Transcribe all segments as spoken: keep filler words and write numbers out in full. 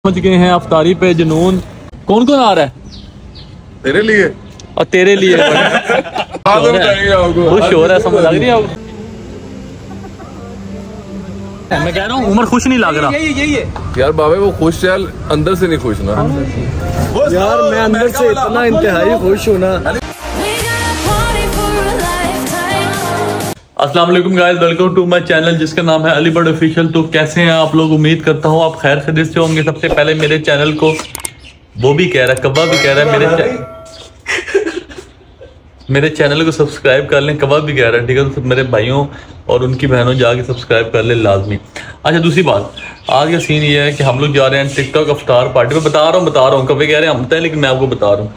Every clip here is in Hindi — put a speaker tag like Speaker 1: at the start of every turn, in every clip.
Speaker 1: पहुंच गए हैं अफ्तारी पे। जुनून कौन कौन आ रहा है?
Speaker 2: तेरे लिए
Speaker 1: और तेरे लिए खुश हो रहा है, समझ लग रही है आपको? मैं कह रहा हूँ उमर खुश नहीं लग रहा।
Speaker 3: यही यही है
Speaker 2: यार बाबे, वो खुश चल, अंदर से नहीं खुश ना
Speaker 3: यार। मैं अंदर से इतना इंतहाई खुश हूँ ना।
Speaker 1: अस्सलाम वालेकुम guys, welcome to my channel जिसका नाम है अली बर्ड ऑफिशियल। तो कैसे हैं आप लोग? उम्मीद करता हूँ आप खैर खैरियत से होंगे। सबसे पहले मेरे चैनल को वो भी कह रहा है, कब्बा भी कह रहा है, मेरे मेरे चैनल को सब्सक्राइब कर लें। कब्बा भी कह रहा है, ठीक है? तो मेरे भाइयों और उनकी बहनों जाके सब्सक्राइब कर ले लाजमी। अच्छा, दूसरी बात, आज का सीन ये है कि हम लोग जा रहे हैं टिकटॉक अफ्तार पार्टी में। बता रहा हूँ बता रहा हूँ कभी कह रहे हैं हम तय, लेकिन मैं आपको बता रहा हूँ।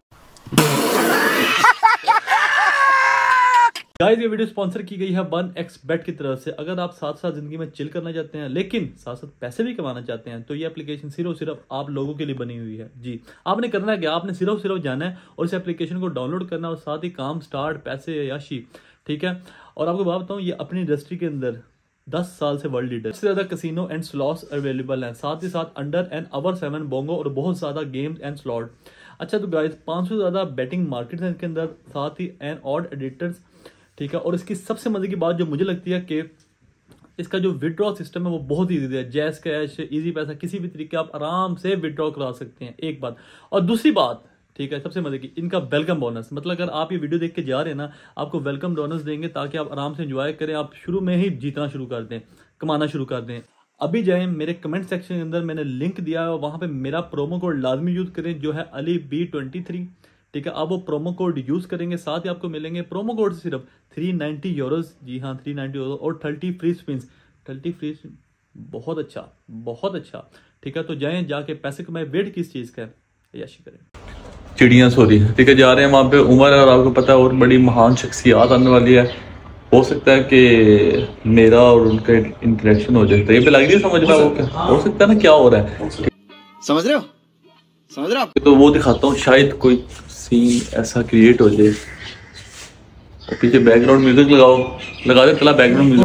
Speaker 1: गाइस, ये वीडियो स्पॉन्सर की गई है वन एक्स बेट की तरफ से। अगर आप साथ साथ जिंदगी में चिल करना चाहते हैं लेकिन साथ साथ पैसे भी कमाना चाहते हैं तो ये एप्लीकेशन सिर्फ सिर्फ आप लोगों के लिए बनी हुई है। जी, आपने करना है क्या? आपने सिर्फ सिर्फ जाना है और इस एप्लीकेशन को डाउनलोड करना और साथ ही काम स्टार्ट, पैसे याशी, ठीक है? और आपको बात बताऊँ, ये अपनी इंडस्ट्री के अंदर दस साल से वर्ल्ड लीडर। सबसे ज्यादा कसिनो एंड स्लॉट्स अवेलेबल हैं, साथ ही साथ अंडर एंड अवर सेवन बोंगो और बहुत ज्यादा गेम्स एंड स्लॉट। अच्छा, तो गाइस पाँच सौ ज्यादा बैटिंग मार्केट है इसके अंदर, साथ ही एंड ऑड एडिटर्स, ठीक है? और इसकी सबसे मजे की बात जो मुझे लगती है कि इसका जो विड्रॉ सिस्टम है वो बहुत ईजी है। जैस कैश, इजी पैसा, किसी भी तरीके आप आराम से विड्रॉ करा सकते हैं, एक बात। और दूसरी बात, ठीक है, सबसे मजे की, इनका वेलकम बोनस। मतलब अगर आप ये वीडियो देख के जा रहे हैं ना, आपको वेलकम बोनस देंगे ताकि आप आराम से एंजॉय करें। आप शुरू में ही जीतना शुरू कर दें, कमाना शुरू कर दें। अभी जाएं मेरे कमेंट सेक्शन के अंदर, मैंने लिंक दिया है, वहां पे मेरा प्रोमो कोड लाजमी यूज करें जो है अली बी ट्वेंटी थ्री, ठीक है? आप वो प्रोमो कोड यूज करेंगे, साथ ही आपको मिलेंगे प्रोमो कोड सिर्फ थ्री नाइन्टी यूरोज। जी हाँ, थ्री नाइन्टी यूरो और thirty free spins. Thirty free spin, बहुत अच्छा बहुत अच्छा, ठीक है? तो जाएं, जाके पैसे कमाए। वेट किस चीज का है, याशी करें। चिड़ियां सो रही है, ठीक है? जा रहे हैं वहां पे। उमर और आपको पता है और बड़ी महान शख्सियात आने वाली है। हो सकता है कि मेरा और उनका इंटरेक्शन हो जाए। तो ये पे लग रही है समझ रहा हो सकता है ना क्या हो रहा है,
Speaker 3: समझ रहे हो समझ रहे हो
Speaker 1: तो वो दिखाता हूँ, शायद कोई सीन ऐसा क्रिएट हो जाए। और पीछे बैकग्राउंड म्यूजिक लगाओ, लगा दे चला बैकग्राउंड म्यूजिक।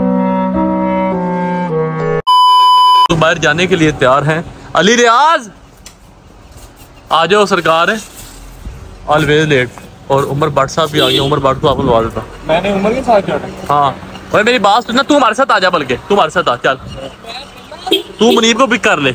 Speaker 1: तो बाहर जाने के लिए तैयार हैं। अली रियाज आ जाओ सरकार है, ऑलवेज लेट। और उमर भट्ट साहब भी आ गए। उमर भट्ट को आपको लगा देता।
Speaker 3: मैंने उमर के साथ जाना।
Speaker 1: हाँ, और मेरी बात सुनना, तू हमारे साथ आ जा, बल्कि तू हमारे साथ आ, चल तू मुनीर को पिक कर ले।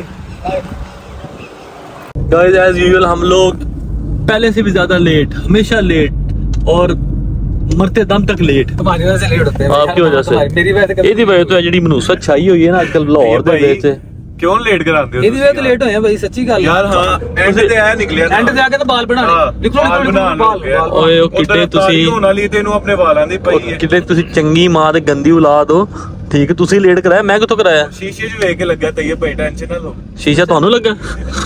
Speaker 1: गाइस एज यूजुअल हम लोग पहले से भी ज्यादा लेट, हमेशा लेट और मरते दम तक लेट।
Speaker 3: तुम्हारी वजह से लेट होते हैं।
Speaker 1: आपकी वजह से,
Speaker 3: मेरी वजह से।
Speaker 1: ਇਹਦੀ ਵਜ੍ਹਾ ਤੋਂ ਜਿਹੜੀ ਮਨੂਸਤ ਛਾਈ ਹੋਈ ਹੈ ਨਾ ਅੱਜਕੱਲ ਲਾਹੌਰ ਦੇ ਵਿੱਚ।
Speaker 2: क्यों लेट कराते हो?
Speaker 3: ਇਹਦੀ ਵਜ੍ਹਾ ਤੋਂ ਲੇਟ ਹੋਏ ਆ ਭਾਈ, ਸੱਚੀ ਗੱਲ
Speaker 2: यार। हाँ, एंड ते आया निकलिया
Speaker 3: ਐਂਡ ਤੇ ਆ ਕੇ ਤਾਂ ਬਾਲ ਬਣਾ ਲਏ। ਲਿਖੋ ਬਾਲ।
Speaker 1: ਓਏ ਉਹ ਕਿਤੇ ਤੁਸੀਂ
Speaker 2: ਹੋਣ ਵਾਲੀ ਤੈਨੂੰ ਆਪਣੇ ਵਾਲਾਂ ਦੀ ਪਈ ਹੈ।
Speaker 1: ਕਿਤੇ ਤੁਸੀਂ ਚੰਗੀ ਮਾਂ ਤੇ ਗੰਦੀ ਔਲਾਦ ਹੋ, ਠੀਕ? ਤੁਸੀਂ ਲੇਟ ਕਰਾਇਆ, ਮੈਂ ਕਿੱਥੋਂ ਕਰਾਇਆ?
Speaker 2: ਸ਼ੀਸ਼ੇ 'ਚ ਵੇਖ ਕੇ ਲੱਗਿਆ ਤਈਏ ਭਾਈ, ਟੈਨਸ਼ਨ ਨਾ ਲਓ।
Speaker 1: शीशा ਤੁਹਾਨੂੰ ਲੱਗਾ?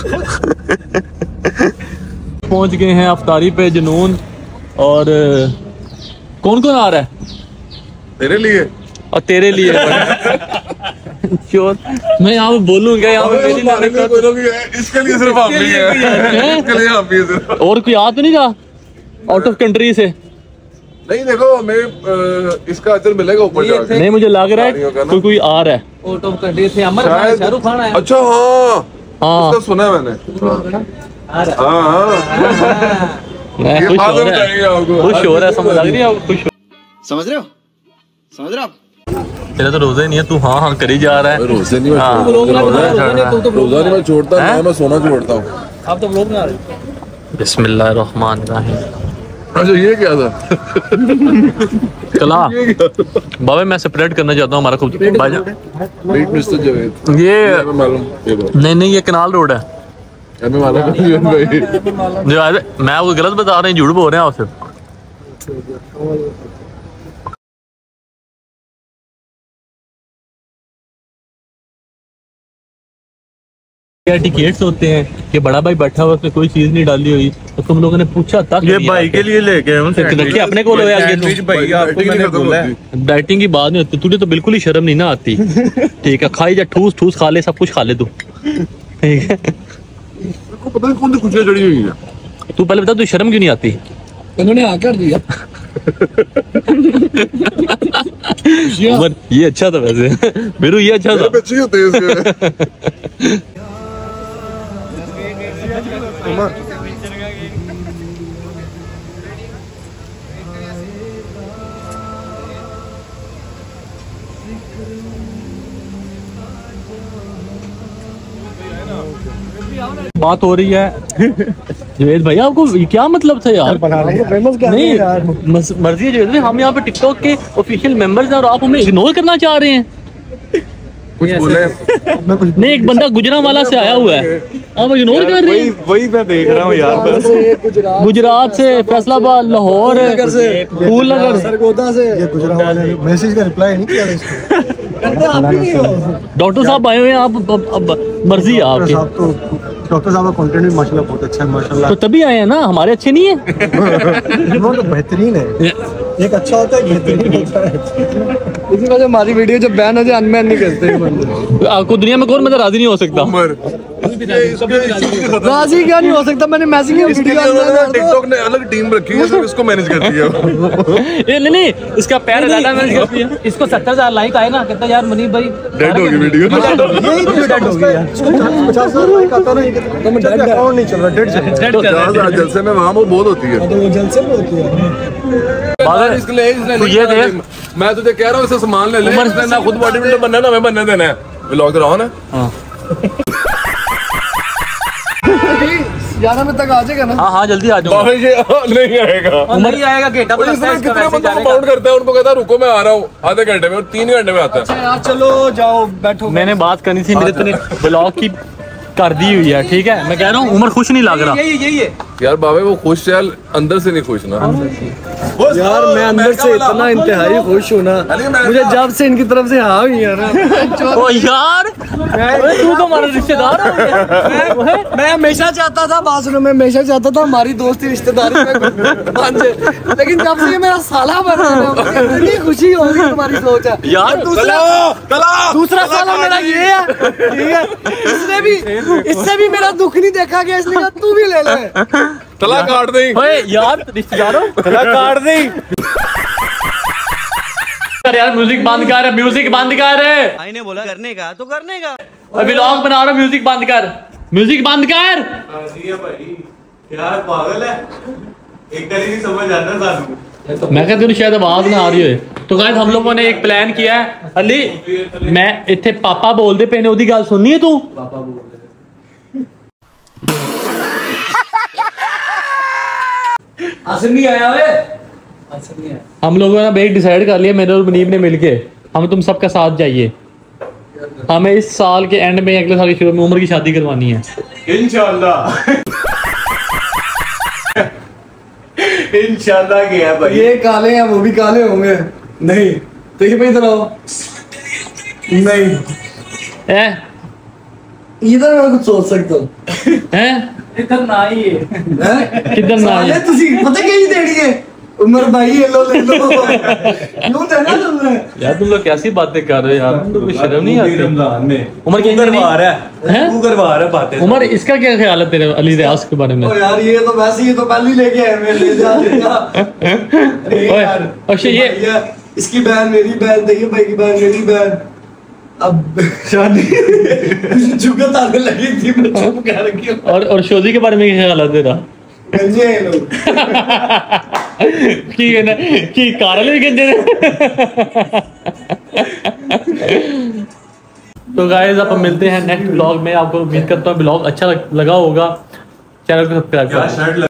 Speaker 1: पहुंच गए हैं अफ्तारी पे जुनून। और कौन कौन आ रहा है?
Speaker 2: तेरे लिए
Speaker 1: और तेरे लिए श्योर। मैं यहाँ पे बोलूंगा, यहाँ पे मेरी लाने का
Speaker 2: इसके लिए सिर्फ आप ही है, इसके लिए आप ही है।
Speaker 1: और कोई आ तो नहीं रहा आउट ऑफ कंट्री से?
Speaker 2: नहीं, देखो हमें इसका अजर मिलेगा ऊपर जाके।
Speaker 1: नहीं, मुझे लग रहा है कोई कोई आ रहा है।
Speaker 3: आउट ऑफ कंट्री से अमर खान, शाहरुख खान आया।
Speaker 2: अच्छा, हाँ
Speaker 1: हाँ,
Speaker 2: उसका सुना है मैंने। हाँ हाँ,
Speaker 1: मैं खुश हो रहा है, खुश हो रहा है, समझ लग रही है आपको? खुश
Speaker 3: समझ रहे हो समझ रहे हो
Speaker 1: तेरा तो रोजा ही नहीं है, तू हाँ हाँ करी जा रहा है।
Speaker 2: रोजे नहीं
Speaker 1: हाँ,
Speaker 2: रोजा नहीं मैं छोड़ता, ना मैं सोना छोड़ता हूँ।
Speaker 3: आप तो व्लॉग बना रहे।
Speaker 1: बिस्मिल्लाहिर्रहमानिर्रहीम।
Speaker 2: अच्छा, ये क्या था?
Speaker 1: चला बाबा, मैं सेपरेट करना चाहता हूँ हमारा खुद भाईजान।
Speaker 2: मीट मिस्टर जावेद,
Speaker 1: ये
Speaker 2: मालूम?
Speaker 1: नहीं नहीं, ये कनाल रोड है।
Speaker 2: हमें मालूम नहीं है भाई।
Speaker 1: जो आज मैं आपको गलत बता रहे हैं, झूठ बोल रहे हैं आप सिर्फ। क्या टिकट्स होते हैं कि बड़ा भाई बैठा हुआ, उसने कोई चीज नहीं डाली हुई, तो तुम लोगों ने पूछा तक
Speaker 2: ये भाई के लिए लेके
Speaker 1: रखे अपने को। डाइटिंग की बात नहीं होती, तुझे तो बिल्कुल ही शर्म नहीं ना आती, ठीक है? खाई जा, ठूस ठूस खा ले, सब कुछ खा ले तू, ठीक है?
Speaker 2: पता नहीं कौन सी खुशियां चढ़ी हुई है।
Speaker 1: तू पहले बता, तू शर्म क्यों नहीं आती?
Speaker 3: उन्होंने आकर दिया।
Speaker 1: ये अच्छा था वैसे, मेरू ये अच्छा था।
Speaker 2: अच्छी होते हैं
Speaker 1: बात हो रही है जुवेद भाई, आपको क्या मतलब था यार? नहीं मस- मर्जी है जुवेद भाई, हम यहाँ पे टिकटॉक के ऑफिशियल मेंबर्स हैं और आप हमें इग्नोर करना चाह रहे हैं।
Speaker 2: कुछ बोले
Speaker 1: नहीं, एक बंदा गुजरांवाला से आया हुआ है, आप इग्नोर कर रहे हैं।
Speaker 3: वही मैं देख रहा हूँ यार,
Speaker 1: गुजरात से, फैसलाबाद, लाहौर, फूल नगर,
Speaker 3: सरगोदा से। ये गुजरात वाले मैसेज का रिप्लाई नहीं किया
Speaker 1: डॉक्टर साहब आए हुए हैं, आप अब, अब मर्जी है आपकी।
Speaker 3: तो डॉक्टर साहब का कंटेंट भी माशाल्लाह बहुत अच्छा है माशाल्लाह।
Speaker 1: तो तभी आए हैं ना, हमारे अच्छे नहीं है।
Speaker 3: वो तो बेहतरीन है, एक अच्छा होता है बेहतरीन होता है। इसी वजह से हमारी वीडियो जब बैन हो जाए अनबैन नहीं करते।
Speaker 1: आपको दुनिया में कौन मतलब राजी नहीं हो सकता?
Speaker 2: उमर
Speaker 3: राजी क्या नहीं हो सकता, मैंने मैसेज किया
Speaker 2: इसके लिए उन्होंने टिकटॉक ने अलग टीम रखी है जो इसको मैनेज करती है।
Speaker 1: ये नहीं नहीं, इसका पैर ज्यादा मैनेज करती है। इसको सत्तर हजार लाइक आए ना, कहता यार मुनीब भाई
Speaker 2: डेड हो गई वीडियो।
Speaker 3: डेड हो गया, पचास हजार लाइक आता ना, तो मैं डेड अकाउंट नहीं चल रहा, डेड चल रहा
Speaker 2: तो जहाँ जलसे में वहाँ वो बहुत होती है।
Speaker 3: है, तो वो जलसे में होती है।
Speaker 2: बादल इसके लिए इसने
Speaker 1: तू ये देख,
Speaker 2: मैं तुझे कह रहा हूँ इसे सामान ले ले, इसने ना खुद बॉडी बिल्डर बनना है ना हमें बनने देना है। व्लॉग तो रहा ना
Speaker 3: ग्यारह में तक आ जाएगा ना?
Speaker 1: हाँ हाँ जल्दी आ जाओ।
Speaker 2: बाहर ये नहीं आएगा,
Speaker 1: नहीं आएगा, गेट
Speaker 2: और इसमें कितने बंदों को काउंट करता है, उनको कहता है रुको मैं आ रहा हूँ आधे घंटे में, और तीन घंटे में आता है।
Speaker 3: यार चलो जाओ बैठो।
Speaker 1: मैंने बात करनी थी, मेरे तूने ब्लॉग की कर दी हुई है, ठीक है। मैं कह रहा हूँ उमर खुश नहीं लग रहा।
Speaker 3: यही यही है
Speaker 2: यार बाबे वो खुश है, अंदर से नहीं खुश ना।
Speaker 3: यार, मैं अंदर से इतना इंतहाई खुश हूँ ना, मुझे जब से इनकी तरफ से हाँ हुई है ना।
Speaker 1: ओ यार, तू तो हमारा रिश्तेदार है।
Speaker 3: मैं हमेशा चाहता था, बात सुनो, मैं हमेशा चाहता था हमारी दोस्ती रिश्तेदारी में बन जाए, लेकिन जब से ये मेरा साला बन रहा है मुझे इतनी खुशी होगी। तुम्हारी सोच है
Speaker 1: यार,
Speaker 3: दूसरा दूसरा साला मेरा ये है, ठीक है। इसने भी इससे भी मेरा दुख नहीं देखा गया, इसने कहा तू भी ले ले,
Speaker 2: तला काट दे।
Speaker 1: ओए यार रिश्तेदारों,
Speaker 3: तला काट दे।
Speaker 1: यार म्यूजिक बंद कर, म्यूजिक बंद कर।
Speaker 4: भाई ने बोला करने का तो करने का।
Speaker 1: अभी व्लॉग बना रहा हूं, म्यूजिक बंद कर, म्यूजिक बंद कर।
Speaker 4: यार पागल है, एक करी नहीं समझ आता सानू।
Speaker 1: मैं कहता हूँ शायद आवाज ना आ रही है। तो गाइस हम लोगों ने एक प्लान किया है। अली मैं इत्थे पापा बोलते पे ने, ओदी गल सुननी है तू? पापा बोल
Speaker 3: असर नहीं आया वे, असर नहीं आया।
Speaker 1: हम लोगों ने एक डिसाइड कर लिया, मेरे और मुनीब ने मिलके, हम तुम सबका साथ चाहिए। हमें इस साल के एंड में, अगले साल के शुरू में उमर की शादी करवानी है
Speaker 4: इंशाल्लाह। इंशाल्लाह गया भाई।
Speaker 3: ये काले हैं, वो भी काले होंगे। नहीं तो ये इधर आओ। नहीं
Speaker 1: है
Speaker 3: इधर मैं कुछ सोच सकता हूँ।
Speaker 1: हैं
Speaker 3: इधर ना ही है,
Speaker 1: किधर ना
Speaker 3: साले
Speaker 1: है?
Speaker 3: तुसी पता क्या ही देनी है उमर भाई, ये लो ले लो। यूं देना तुमने।
Speaker 1: यार तुम लोग कैसी बातें कर रहे हो यार, तुम लोग को शर्म नहीं आती?
Speaker 4: रमजान में
Speaker 1: उमर
Speaker 4: तू
Speaker 1: की
Speaker 4: करवा रहा
Speaker 1: हैं?
Speaker 4: है, तू करवा रहा है बातें।
Speaker 1: उमर इसका क्या ख्याल है तेरे अली रियाज के बारे में?
Speaker 3: ओ यार ये तो वैसे ही तो पहले ही लेके आए, मैं ले जा ले जा। अरे
Speaker 1: ओए,
Speaker 3: यार
Speaker 1: अच्छा ये
Speaker 3: भैया, इसकी बहन मेरी बहन, देखिए भाई की बहन मेरी बहन। अब शादी जुगत आने लगी थी, मैं चुप कर रखी हूँ।
Speaker 1: और और शोजी के बारे में क्या ख्याल है तेरा?
Speaker 3: गंजे हैं लोग।
Speaker 1: की है ना कि कारल भी गंजे ने। तो गाइस अब हम मिलते हैं नेक्स्ट ब्लॉग में। आपको उम्मीद करता हूँ ब्लॉग अच्छा लगा होगा। चैनल को सब्सक्राइब करें।